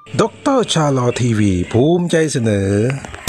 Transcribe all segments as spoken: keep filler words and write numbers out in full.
ด็อกเตอร์ชาลอทีวีภูมิใจเสนอ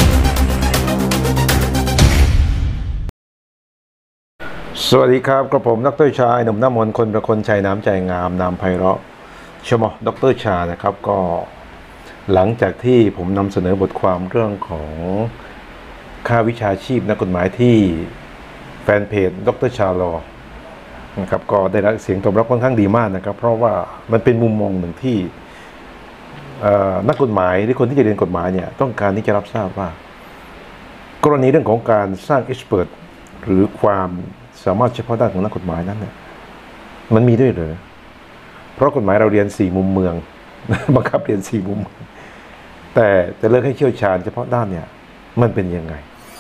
สวัสดีครับกระผมดร.ชาหนุ่มน้ำมนต์คนประคนชัยน้ำใจงามนามไพเราะชมดร.ชานะครับก็หลังจากที่ผมนำเสนอบทความเรื่องของค่าวิชาชีพนักกฎหมายที่แฟนเพจดร.ชาลอนะครับก็ได้รับเสียงตอบรับค่อนข้างดีมากนะครับเพราะว่ามันเป็นมุมมองหนึ่งที่นักกฎหมายหรือคนที่จะเรียนกฎหมายเนี่ยต้องการที่จะรับทราบว่ากรณีเรื่องของการสร้างเอ็กซ์เพรสหรือความสามารถเฉพาะด้านของนักกฎหมายนั้นเนี่ยมันมีด้วยเหรอเพราะกฎหมายเราเรียนสี่มุมเมืองบังคับเรียนสี่มุมแต่แต่เลือกให้เชี่ยวชาญเฉพาะด้านเนี่ยมันเป็นยังไง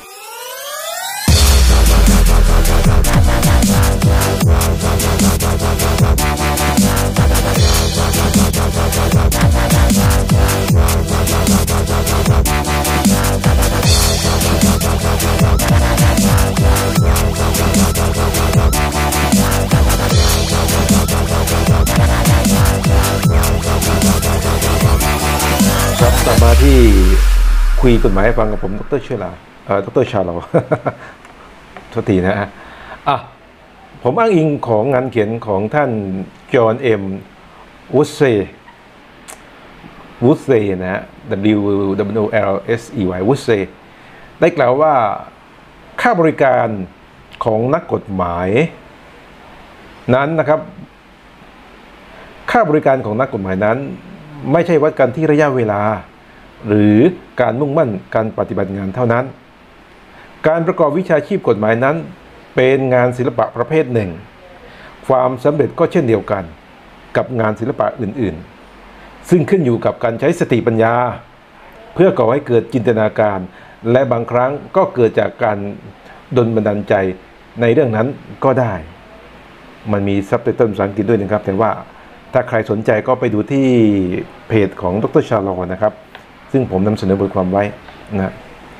ครับกลับมาที่คุยกฎหมายให้ฟังกับผมดร.เชลาเอ่อดร.ชาลอโทษทีนะฮะอ่ะผมอ้างอิงของงานเขียนของท่านจอห์นเอ็มวูดเซย์วูดเซย์นะฮะ W W L S E Y วูดเซย์ได้กล่าวว่าค่าบริการของนักกฎหมายนั้นนะครับค่าบริการของนักกฎหมายนั้นไม่ใช่วัดกันที่ระยะเวลาหรือการมุ่งมั่นการปฏิบัติงานเท่านั้นการประกอบวิชาชีพกฎหมายนั้นเป็นงานศิลปะประเภทหนึ่งความสำเร็จก็เช่นเดียวกันกับงานศิลปะอื่นๆซึ่งขึ้นอยู่กับการใช้สติปัญญาเพื่อก่อให้เกิดจินตนาการและบางครั้งก็เกิดจากการดลบันดาลใจในเรื่องนั้นก็ได้มันมีซับไตเติลภาษาอังกฤษด้วยนะครับแต่ว่าถ้าใครสนใจก็ไปดูที่เพจของดร.ชาลอนะครับซึ่งผมนำเสนอบทความไว้นะ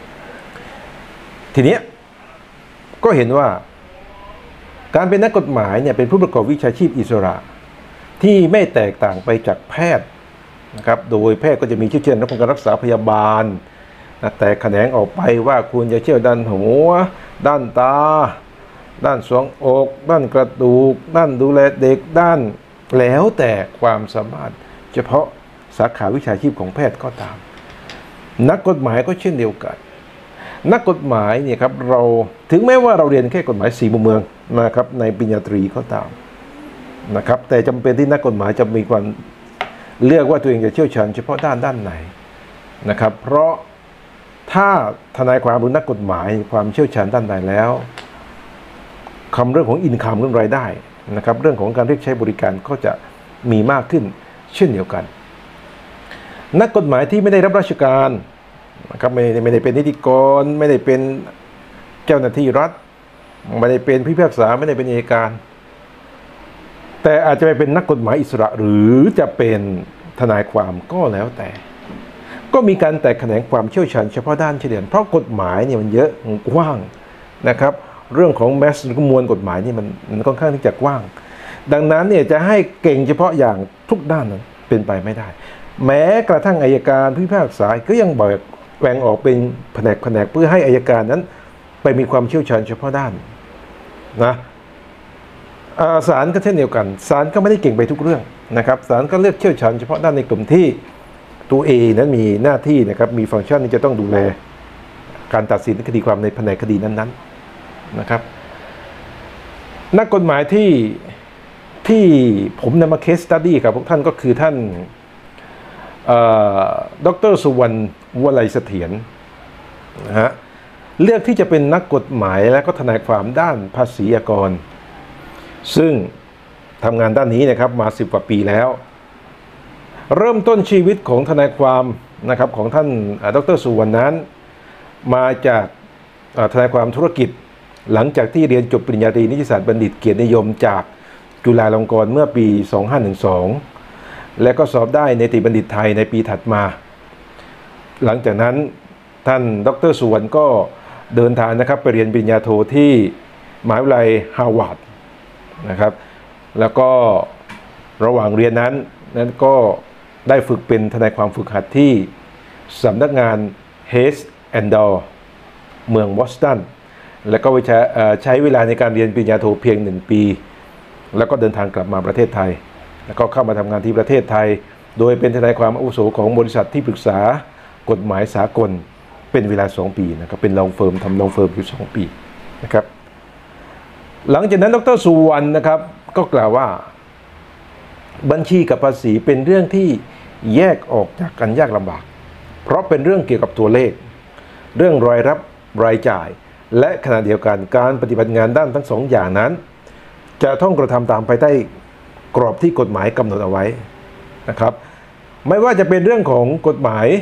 ทีนี้ก็เห็นว่าการเป็นนักกฎหมายเนี่ยเป็นผู้ประกอบวิชาชีพอิสระที่ไม่แตกต่างไปจากแพทย์นะครับโดยแพทย์ก็จะมีเชี่ยวชาญในการรักษาพยาบาลนะแต่แขนงออกไปว่าคุณจะเชี่ยวด้านหัวด้านตาด้านสวงอกด้านกระดูกด้านดูแลเด็กด้านแล้วแต่ความสามารถเฉพาะสาขาวิชาชีพของแพทย์ก็ตามนักกฎหมายก็เช่นเดียวกันนักกฎหมายเนี่ยครับเราถึงแม้ว่าเราเรียนแค่กฎหมายสี่มุมเมืองนะครับในปริญญาตรีก็ตามนะครับแต่จำเป็นที่นักกฎหมายจะมีความเลือกว่าตัวเองจะเชี่ยวชาญเฉพาะด้านด้านไหนนะครับเพราะถ้าทนายความหรือนักกฎหมายความเชี่ยวชาญด้านใดแล้วคำเรื่องของอินคัมเรื่องรายได้นะครับเรื่องของการเรียกใช้บริการก็จะมีมากขึ้นเช่นเดียวกันนักกฎหมายที่ไม่ได้รับราชการนะครับไม่ได้ไม่ได้เป็นนิติกรไม่ได้เป็นเจ้าหน้าที่รัฐไม่ได้เป็นผู้พิพากษาไม่ได้เป็นอัยการแต่อาจจะไปเป็นนักกฎหมายอิสระหรือจะเป็นทนายความก็แล้วแต่ก็มีการแตกแขนงความเชี่ยวชาญเฉพาะด้านเฉลี่ยเพราะกฎหมายเนี่ยมันเยอะกว้างนะครับเรื่องของแมสหรือมวลกฎหมายนี่มันมันค่อนข้างที่จะกว้างดังนั้นเนี่ยจะให้เก่งเฉพาะอย่างทุกด้านนั้นเป็นไปไม่ได้แม้กระทั่งอัยการผู้พิพากษาก็ยังแบ่งแบ่งออกเป็นแผนกแผนกเพื่อให้อัยการนั้นไปมีความเชี่ยวชาญเฉพาะด้านนะศาลก็เช่นเดียวกันศาลก็ไม่ได้เก่งไปทุกเรื่องนะครับศาลก็เลือกเชี่ยวชาญเฉพาะด้านในกลุ่มที่ตัวเองนั้นมีหน้าที่นะครับมีฟังก์ชันที่จะต้องดูแลการตัดสินคดีความในแผนกคดีนั้นๆนะครับนักกฎหมายที่ที่ผมนำมาเคสสตัดดี้กับพวกท่านก็คือท่านดร.สุวรรณวลัยเสถียรนะฮะเลือกที่จะเป็นนักกฎหมายและก็ทนายความด้านภาษีอากรซึ่งทำงานด้านนี้นะครับมาสิบกว่าปีแล้วเริ่มต้นชีวิตของทนายความนะครับของท่านดร.สุวรรณนั้นมาจากทนายความธุรกิจหลังจากที่เรียนจบปริญญาตรีนิติศาสตร์บัณฑิตเกียรตินิยมจากจุฬาลงกรณ์เมื่อปีสองพันห้าร้อยสิบสองและก็สอบได้ในนิติบัณฑิตไทยในปีถัดมาหลังจากนั้นท่านดร.สุวรรณก็เดินทางนะครับไปเรียนปริญญาโทที่มหาวิทยาลัยฮาร์วาร์ดนะครับแล้วก็ระหว่างเรียนนั้นนั้นก็ได้ฝึกเป็นทนายความฝึกหัดที่สำนักงาน Hayes and Dow เมืองบอสตันแล้วก็ใช้เวลาในการเรียนปริญญาโทเพียงหนึ่งปีแล้วก็เดินทางกลับมาประเทศไทยแล้วก็เข้ามาทำงานที่ประเทศไทยโดยเป็นทนายความอาวุโสของบริษัทที่ปรึกษากฎหมายสากลเป็นเวลาสองปีนะครับเป็นลองเฟิร์มทำลองเฟิร์มอยู่สองปีนะครับหลังจากนั้นดร.สุวรรณนะครับก็กล่าวว่าบัญชีกับภาษีเป็นเรื่องที่แยกออกจากกันยากลำบากเพราะเป็นเรื่องเกี่ยวกับตัวเลขเรื่องรายรับรายจ่ายและขณะเดียวกันการปฏิบัติงานด้านทั้งสองอย่างนั้นจะต้องกระทำตามภายใต้กรอบที่กฎหมายกำหนดเอาไว้นะครับไม่ว่าจะเป็นเรื่องของกฎหมาย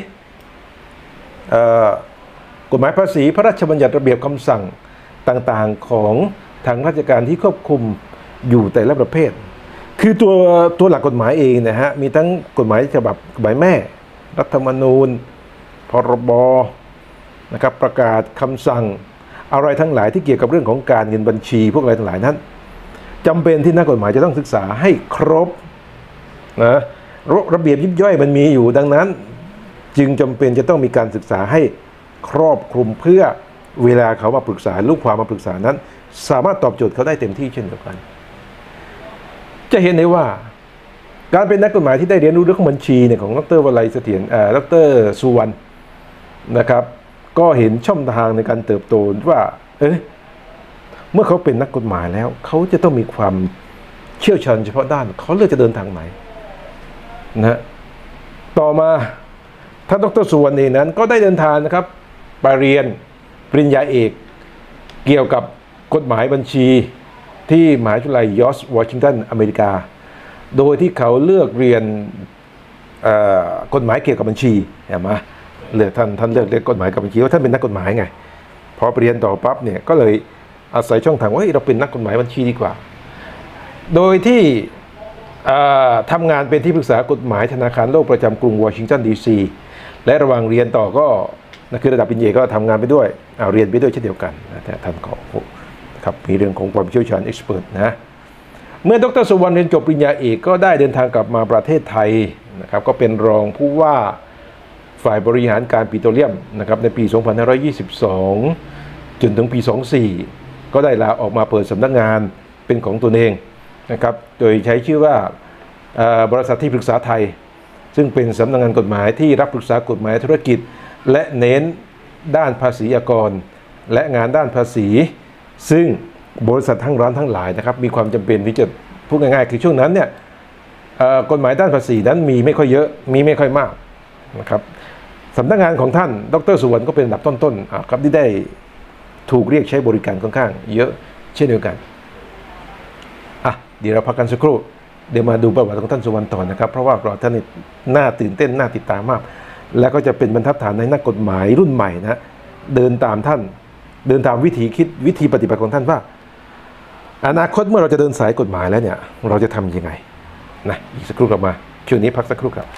กฎหมายภาษีพระราชบัญญัติระเบียบคำสั่งต่างๆของทางราชการที่ควบคุมอยู่แต่ละประเภทคือตัวตัวหลักกฎหมายเองนะฮะมีทั้งกฎหมายฉบับกฎหมายแม่รัฐธรรมนูญพรบนะครับประกาศคำสั่งอะไรทั้งหลายที่เกี่ยวกับเรื่องของการเงินบัญชีพวกอะไรทั้งหลายนั้นจำเป็นที่นักกฎหมายจะต้องศึกษาให้ครบนะระเบียบยิบย่อยมันมีอยู่ดังนั้นจึงจำเป็นจะต้องมีการศึกษาให้ครอบคลุมเพื่อเวลาเขามาปรึกษาลูกความมาปรึกษานั้นสามารถตอบโจทย์เขาได้เต็มที่เช่นเดียวกันจะเห็นได้ว่าการเป็นนักกฎหมายที่ได้เรียนรู้เรื่องบัญชีเนี่ยของดร.วลัยเสถียรเอ่อดร.สุวรรณนะครับก็เห็นช่องทางในการเติบโตว่าเอ๊ะเมื่อเขาเป็นนักกฎหมายแล้วเขาจะต้องมีความเชี่ยวชาญเฉพาะด้านเขาเลือกจะเดินทางไหนนะต่อมาท่านดร.สุวรรณเองนั้นก็ได้เดินทางนะครับไปเรียนปริญญาเอกเกี่ยวกับกฎหมายบัญชีที่มหาวิทยาลัยยอร์จวอชิงตันอเมริกาโดยที่เขาเลือกเรียนกฎหมายเกี่ยวกับบัญชีเห็นไหมเลือกท่านท่านเลือกเรียนกฎหมายกับบัญชีว่าท่านเป็นนักกฎหมายไงพอไปเรียนต่อปั๊บเนี่ยก็เลยอาศัยช่องทางว่าเราเป็นนักกฎหมายบัญชีดีกว่าโดยที่ทำงานเป็นที่ปรึกษากฎหมายธนาคารโลกประจำกรุงวอชิงตันดีซีและระหว่างเรียนต่อก็คือระดับปริญญาเอกก็ทำงานไปด้วยเอาเรียนไปด้วยเช่นเดียวกันนะท่านก็ครับมีเรื่องของความเชี่ยวชาญเอ็กซ์เพรสนะเมื่อดร.สุวรรณเรียนจบปริญญาเอกก็ได้เดินทางกลับมาประเทศไทยนะครับก็เป็นรองผู้ว่าฝ่ายบริหารการปิโตรเลียมนะครับในปี สองพันห้าร้อยยี่สิบสอง จนถึงปี สองพันสี่ ก็ได้ลาออกมาเปิดสำนักงานเป็นของตนเองนะครับโดยใช้ชื่อว่าบริษัทที่ปรึกษาไทยซึ่งเป็นสำนักงานกฎหมายที่รับปรึกษากฎหมายธุรกิจและเน้นด้านภาษีอากรและงานด้านภาษีซึ่งบริษัททั้งร้านทั้งหลายนะครับมีความจำเป็นที่จะพูดง่ายๆคือช่วงนั้นเนี่ยกฎหมายด้านภาษีนั้นมีไม่ค่อยเยอะมีไม่ค่อยมากนะครับสำนักงานของท่านดร.สุวรรณก็เป็นอันดับต้นๆครับที่ได้ถูกเรียกใช้บริการค่อนข้างเยอะเช่นเดียวกันอ่ะเดี๋ยวเราพักกันสักครู่เดี๋ยวมาดูประวัติของท่านสุวรรณต่อนะครับเพราะว่าประวัติท่านนี่น่าตื่นเต้นน่าติดตามมากและก็จะเป็นบรรทัดฐานในนักกฎหมายรุ่นใหม่นะเดินตามท่านเดินตามวิธีคิดวิธีปฏิบัติของท่านว่าอนาคตเมื่อเราจะเดินสายกฎหมายแล้วเนี่ยเราจะทำยังไงนะอีกสักครู่กลับมาช่วงนี้พักสักครู่ครับ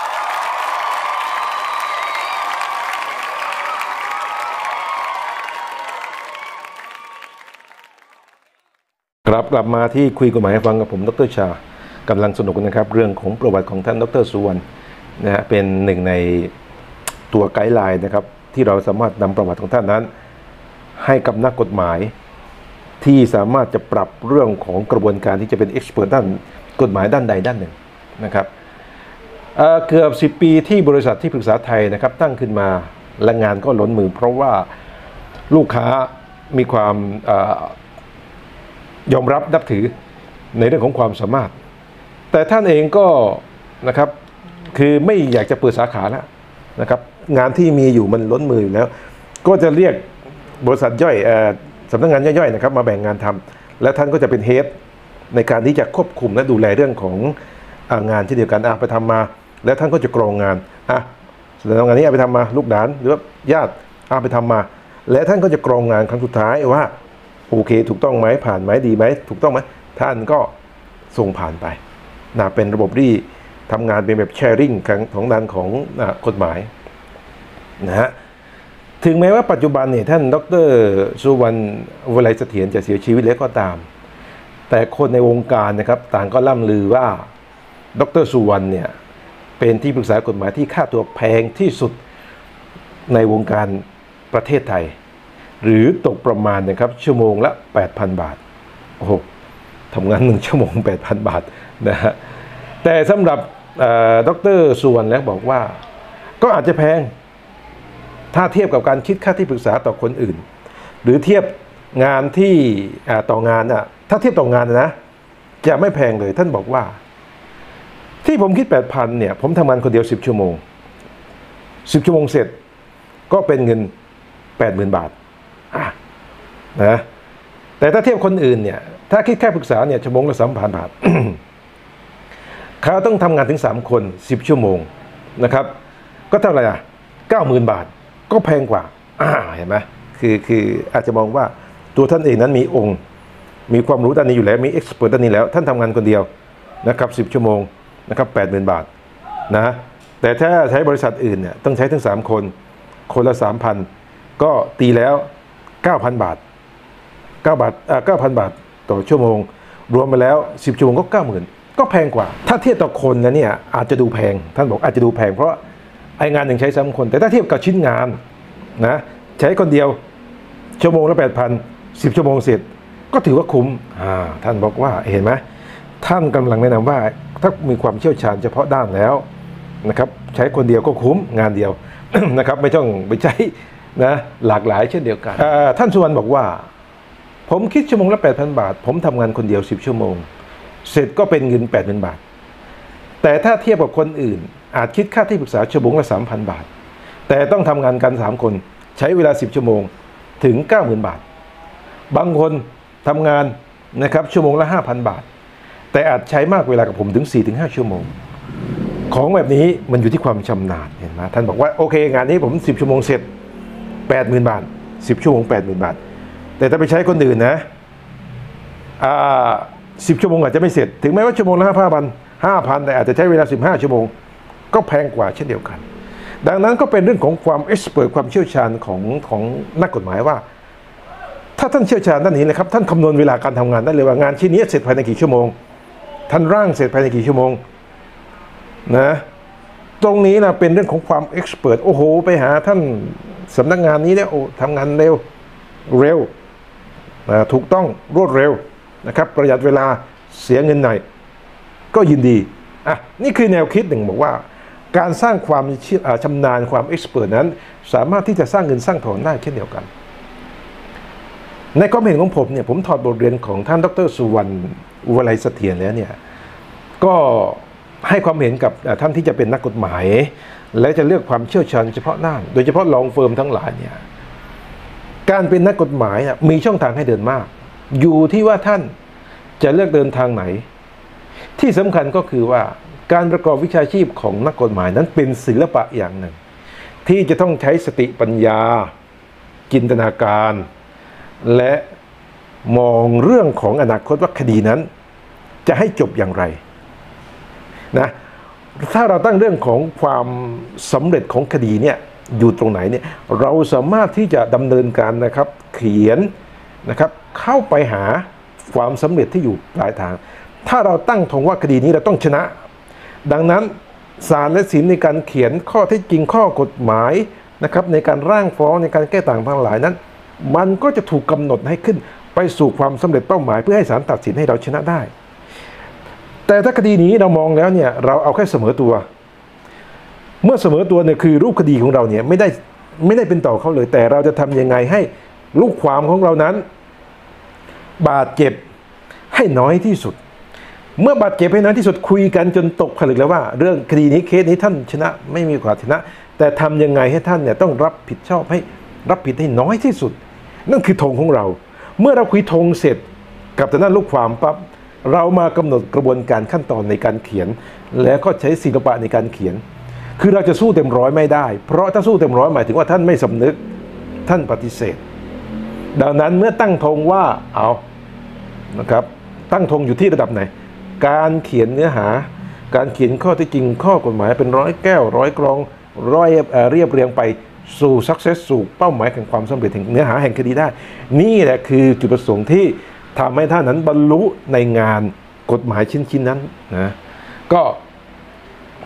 กลับกลับมาที่คุยกฎหมายให้ฟังกับผมดร.ชากำลังสนุกนะครับเรื่องของประวัติของท่านดร.สุวรรณนะฮะเป็นหนึ่งในตัวไกด์ไลน์นะครับที่เราสามารถนำประวัติของท่านนั้นให้กับนักกฎหมายที่สามารถจะปรับเรื่องของกระบวนการที่จะเป็นเอ็กซ์เพรสด้านกฎหมายด้านใดด้านหนึ่งนะครับ เ, เกือบสิบปีที่บริษัทที่ปรึกษาไทยนะครับตั้งขึ้นมาและงานก็ล้นมือเพราะว่าลูกค้ามีความยอมรับนับถือในเรื่องของความสามารถแต่ท่านเองก็นะครับคือไม่อยากจะเปิดสาขาแล้วนะครับงานที่มีอยู่มันล้นมืออยู่แล้วก็จะเรียกบริษัทย่อยสำนักงานย่อยๆนะครับมาแบ่งงานทำและท่านก็จะเป็นเฮดในการที่จะควบคุมและดูแลเรื่องของงานที่เดียวกันไปทำมาแล้วท่านก็จะกรองงานอ่ะสำนักงานนี้เอาไปทำมาลูกหลานหรือว่าญาติเอาไปทำมาและท่านก็จะกรองงานครั้งสุดท้ายว่าโอเคถูกต้องไหมผ่านไหมดีไหมถูกต้องไหมท่านก็ส่งผ่านไปนะเป็นระบบที่ทำงานเป็นแบบแชร์ริ่งของด้านของกฎหมายนะฮะถึงแม้ว่าปัจจุบันเนี่ยท่านดร.สุวรรณวลัยเสถียรจะเสียชีวิตแล้วก็ตามแต่คนในวงการนะครับต่างก็ล่ำลือว่าดร.สุวรรณเนี่ยเป็นที่ปรึกษากฎหมายที่ค่าตัวแพงที่สุดในวงการประเทศไทยหรือตกประมาณนะครับชั่วโมงละ แปดพัน บาทโอ้โหทำงานหนึ่งชั่วโมง แปดพัน บาทนะฮะแต่สำหรับดร.สุวรรณแล้วบอกว่าก็อาจจะแพงถ้าเทียบกับการคิดค่าที่ปรึกษาต่อคนอื่นหรือเทียบงานที่ต่องานน่ะถ้าเทียบต่องานนะจะไม่แพงเลยท่านบอกว่าที่ผมคิด แปดพัน เนี่ยผมทำงานคนเดียวสิบชั่วโมงสิบชั่วโมงเสร็จก็เป็นเงิน แปดหมื่น บาทนะแต่ถ้าเทียบคนอื่นเนี่ยถ้าคิดแค่ปรึกษาเนี่ยชั่วโมงละ สามพัน บาท เขาต้องทำงานถึงสามคนสิบชั่วโมงนะครับก็เท่าไหร่อ่ะ เก้าหมื่น บาทก็แพงกว่าอ่าเห็นไหมคือคืออาจจะมองว่าตัวท่านเองนั้นมีองค์มีความรู้ด้านนี้อยู่แล้วมีเอ็กซ์เพรสด้านนี้แล้วท่านทำงานคนเดียวนะครับสิบชั่วโมงนะครับ แปดหมื่น บาทนะแต่ถ้าใช้บริษัทอื่นเนี่ยต้องใช้ถึงสามคนคนละ สามพัน ก็ตีแล้ว เก้าพัน บาทเก้าบาทอ่าเก้าพัน บาทต่อชั่วโมงรวมไปแล้วสิบชั่วโมงก็ เก้าหมื่น ก็แพงกว่าถ้าเทียบต่อคนนะเนี่ยอาจจะดูแพงท่านบอกอาจจะดูแพงเพราะไองานหนึ่งใช้สามคนแต่ถ้าเทียบกับชิ้นงานนะใช้คนเดียวชั่วโมงละ แปดพัน สิบชั่วโมงเสร็จก็ถือว่าคุ้มอ่าท่านบอกว่าเห็นไหมท่านกำลังแนะนำว่าถ้ามีความเชี่ยวชาญเฉพาะด้านแล้วนะครับใช้คนเดียวก็คุ้มงานเดียว นะครับไม่ต้องไปใช้นะหลากหลายเช่นเดียวกันท่านสุวรรณบอกว่าผมคิดชั่วโมงละ แปดพัน บาทผมทำงานคนเดียวสิบชั่วโมงเสร็จก็เป็นเงิน แปดหมื่น บาทแต่ถ้าเทียบกับคนอื่นอาจคิดค่าที่ปรึกษาชั่วโมงละ สามพัน บาทแต่ต้องทำงานกันสามคนใช้เวลาสิบชั่วโมงถึง เก้าหมื่น บาทบางคนทำงานนะครับชั่วโมงละ ห้าพัน บาทแต่อาจใช้มากเวลากับผมถึง สี่ถึงห้า ชั่วโมงของแบบนี้มันอยู่ที่ความชำนาญเห็นไหมท่านบอกว่าโอเคงานนี้ผมสิบชั่วโมงเสร็จ แปดหมื่น บาทสิบชั่วโมง แปดหมื่น บาทแต่ถ้าไปใช้คนอื่นนะอ่าสิบชั่วโมงอาจจะไม่เสร็จถึงแม้ว่าชั่วโมงละ ห้าพัน ห้าพัน แต่อาจจะใช้เวลาสิบห้าชั่วโมงก็แพงกว่าเช่นเดียวกันดังนั้นก็เป็นเรื่องของความเอ็กซ์เพรสความเชี่ยวชาญของของนักกฎหมายว่าถ้าท่านเชี่ยวชาญด้านนี้นะครับท่านคำนวณเวลาการทำงานได้เลยว่างานชิ้นนี้เสร็จภายในกี่ชั่วโมงท่านร่างเสร็จภายในกี่ชั่วโมงนะตรงนี้นะเป็นเรื่องของความเอ็กซ์เพรสโอ้โหไปหาท่านสำนักงานนี้เนี่ยโอ้ทำงานเร็วเร็วนะถูกต้องรวดเร็วนะครับประหยัดเวลาเสียเงินหน่อยก็ยินดีอ่ะนี่คือแนวคิดหนึ่งบอกว่าการสร้างความชำนาญความเอ็กซ์เพรสนั้นสามารถที่จะสร้างเงินสร้างทองได้เช่นเดียวกันในความเห็นของผมเนี่ยผมถอดบทเรียนของท่านดร.สุวรรณอุวลัยเสถียรแล้วเนี่ยก็ให้ความเห็นกับท่านที่จะเป็นนักกฎหมายและจะเลือกความเชี่ยวชาญเฉพาะด้านโดยเฉพาะลองเฟิร์มทั้งหลายเนี่ยการเป็นนักกฎหมายมีช่องทางให้เดินมากอยู่ที่ว่าท่านจะเลือกเดินทางไหนที่สำคัญก็คือว่าการประกอบวิชาชีพของนักกฎหมายนั้นเป็นศิลปะอย่างหนึ่งที่จะต้องใช้สติปัญญาจินตนาการและมองเรื่องของอนาคตว่าคดีนั้นจะให้จบอย่างไรนะถ้าเราตั้งเรื่องของความสำเร็จของคดีเนี่ยอยู่ตรงไหนเนี่ยเราสามารถที่จะดำเนินการนะครับเขียนนะครับเข้าไปหาความสำเร็จที่อยู่ปลายทางถ้าเราตั้งธงว่าคดีนี้เราต้องชนะดังนั้นศาลและศิลป์ในการเขียนข้อเท็จจริงข้อกฎหมายนะครับในการร่างฟ้องในการแก้ต่างทั้งหลายนั้นมันก็จะถูกกำหนดให้ขึ้นไปสู่ความสำเร็จเป้าหมายเพื่อให้ศาลตัดสินให้เราชนะได้แต่ถ้าคดีนี้เรามองแล้วเนี่ยเราเอาแค่เสมอตัวเมื่อเสมอตัวเนี่ยคือรูปคดีของเราเนี่ยไม่ได้ไม่ได้เป็นต่อเขาเลยแต่เราจะทำยังไงให้ลูกความของเรานั้นบาดเจ็บให้น้อยที่สุดเมื่อบาดเจ็บให้น้อยที่สุดคุยกันจนตกผลึกแล้วว่าเรื่องคดีนี้เคสนี้ท่านชนะไม่มีความชนะแต่ทำยังไงให้ท่านเนี่ยต้องรับผิดชอบให้รับผิดให้น้อยที่สุดนั่นคือธงของเราเมื่อเราคุยธงเสร็จกับทางด้านลูกความปั๊บเรามากำหนดกระบวนการขั้นตอนในการเขียนแล้วก็ใช้ศิลปะในการเขียนคือเราจะสู้เต็มร้อยไม่ได้เพราะถ้าสู้เต็มร้อยหมายถึงว่าท่านไม่สำนึกท่านปฏิเสธดังนั้นเมื่อตั้งธงว่าเอานะครับตั้งธงอยู่ที่ระดับไหนการเขียนเนื้อหาการเขียนข้อเท็จจริงข้อกฎหมายเป็นร้อยแก้วร้อยกรองร้อยเรียบเรียงไปสู่ success สู่เป้าหมายแห่งความสำเร็จแห่งเนื้อหาแห่งคดีได้นี่แหละคือจุดประสงค์ที่ทำให้ท่านนั้นบรรลุในงานกฎหมายชิ้นๆนั้นนะก็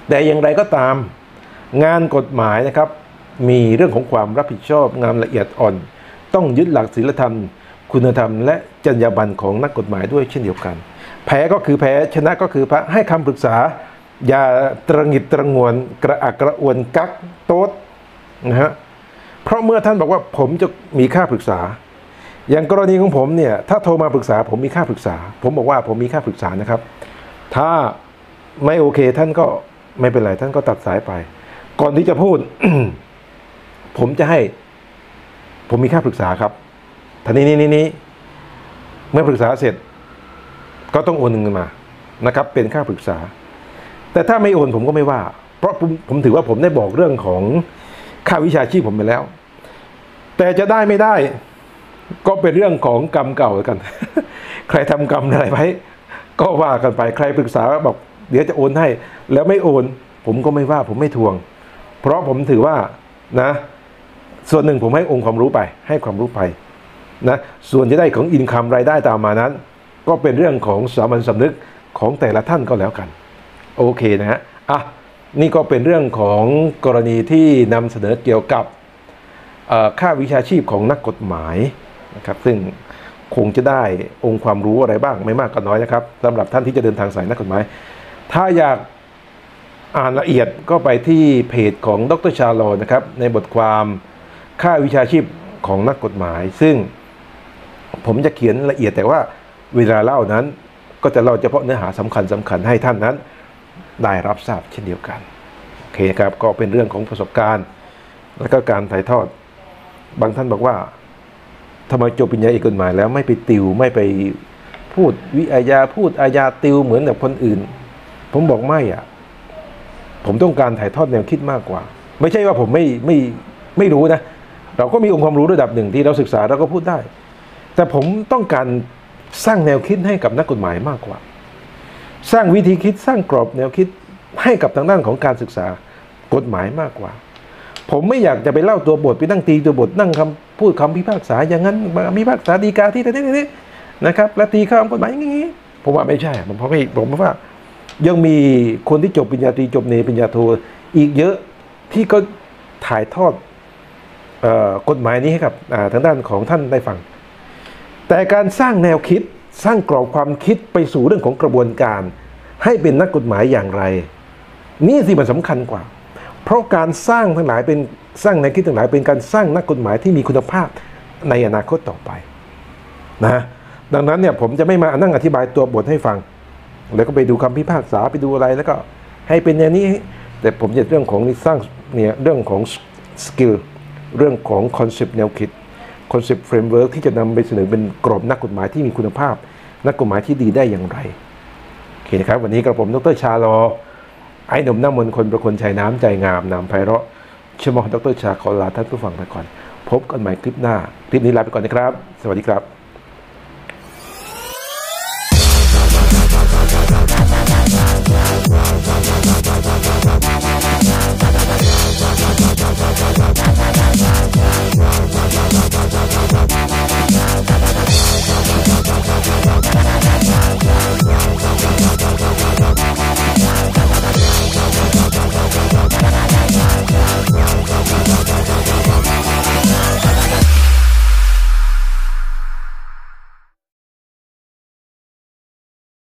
แต่อย่างไรก็ตามงานกฎหมายนะครับมีเรื่องของความรับผิดชอบงานละเอียดอ่อนต้องยึดหลักศีลธรรมคุณธรรมและจรรยาบรรณของนักกฎหมายด้วยเช่นเดียวกันแพ้ก็คือแพ้ชนะก็คือพระให้คำปรึกษาอย่าตระหงิดตระงวนกระอักกระอ่วนกักโต๊ดนะฮะเพราะเมื่อท่านบอกว่าผมจะมีค่าปรึกษาอย่างกรณีของผมเนี่ยถ้าโทรมาปรึกษาผมมีค่าปรึกษาผมบอกว่าผมมีค่าปรึกษานะครับถ้าไม่โอเคท่านก็ไม่เป็นไรท่านก็ตัดสายไปก่อนที่จะพูด ผมจะให้ผมมีค่าปรึกษาครับท่านี้นี้นี้เมื่อปรึกษาเสร็จก็ต้องโอนเงินมานะครับเป็นค่าปรึกษาแต่ถ้าไม่โอนผมก็ไม่ว่าเพราะผมผมถือว่าผมได้บอกเรื่องของค่าวิชาชีพผมไปแล้วแต่จะได้ไม่ได้ก็เป็นเรื่องของกรรมเก่ากัน ใครทำกรรมอะไรไว้ก็ว่ากันไปใครปรึกษาบอกเดี๋ยวจะโอนให้แล้วไม่โอนผมก็ไม่ว่าผมไม่ทวงเพราะผมถือว่านะส่วนหนึ่งผมให้องค์ความรู้ไปให้ความรู้ไปนะส่วนจะได้ของอินคัมรายได้ตามมานั้นก็เป็นเรื่องของสามัญสำนึกของแต่ละท่านก็แล้วกันโอเคนะฮะอ่ะนี่ก็เป็นเรื่องของกรณีที่นำเสนอเกี่ยวกับค่าวิชาชีพของนักกฎหมายนะครับซึ่งคงจะได้องค์ความรู้อะไรบ้างไม่มากก็น้อยนะครับสำหรับท่านที่จะเดินทางสายนักกฎหมายถ้าอยากอ่านละเอียดก็ไปที่เพจของดร.ชาลอนะครับในบทความค่าวิชาชีพของนักกฎหมายซึ่งผมจะเขียนละเอียดแต่ว่าเวลาเล่านั้นก็จะเล่าเฉพาะเนื้อหาสำคัญสำคัญให้ท่านนั้นได้รับทราบเช่นเดียวกันโอเคครับก็เป็นเรื่องของประสบการณ์และก็การถ่ายทอดบางท่านบอกว่าทำไมจบปริญญาเอกกฎหมายแล้วไม่ไปติวไม่ไปพูดวิอาญาพูดอาญาติวเหมือนกับคนอื่นผมบอกไม่อ่ะผมต้องการถ่ายทอดแนวคิดมากกว่าไม่ใช่ว่าผมไม่ไม่ไม่รู้นะเราก็มีองค์ความรู้ระดับหนึ่งที่เราศึกษาเราก็พูดได้แต่ผมต้องการสร้างแนวคิดให้กับนักกฎหมายมากกว่าสร้างวิธีคิดสร้างกรอบแนวคิดให้กับทางด้านของการศึกษากฎหมายมากกว่าผมไม่อยากจะไปเล่าตัวบทไปนั่งตีตัวบทนั่งคำพูดคำพิพากษาอย่างนั้นพิพากษาฎีกาที่นี่นี่นะครับและตีข้ามกฎหมายอย่างนี้ผมว่าไม่ใช่ผมเพราะไม่ผมว่ายังมีคนที่จบปริญญาตรีจบเนปริญญาโทอีกเยอะที่ก็ถ่ายทอดกฎหมายนี้ให้กับทางด้านของท่านได้ฟังแต่การสร้างแนวคิดสร้างกรอบความคิดไปสู่เรื่องของกระบวนการให้เป็นนักกฎหมายอย่างไรนี่สิมันสำคัญกว่าเพราะการสร้างทั้งหลายเป็นสร้างแนวคิดทั้งหลายเป็นการสร้างนักกฎหมายที่มีคุณภาพในอนาคตต่อไปนะดังนั้นเนี่ยผมจะไม่มานั่งอธิบายตัวบทให้ฟังแล้วก็ไปดูคำพิพากษาไปดูอะไรแล้วก็ให้เป็นอย่างนี้แต่ผมจะเรื่องของสร้างเนี่ยเรื่องของสกิลเรื่องของคอนเซปต์แนวคิดคอนเซปต์เฟรมเวิร์กที่จะนำไปเสนอเป็นกรอบนักกฎหมายที่มีคุณภาพนักกฎหมายที่ดีได้อย่างไรโอเคนะครับวันนี้กระผมดร.ชาลอไอ้หนุ่มน้ำมนต์คนประคนชัยน้ำใจงามนามไพเราะชมอดร.ชาขอลาท่านผู้ฟังไปก่อนพบกันใหม่คลิปหน้าคลิปนี้ลาไปก่อนนะครับสวัสดีครับ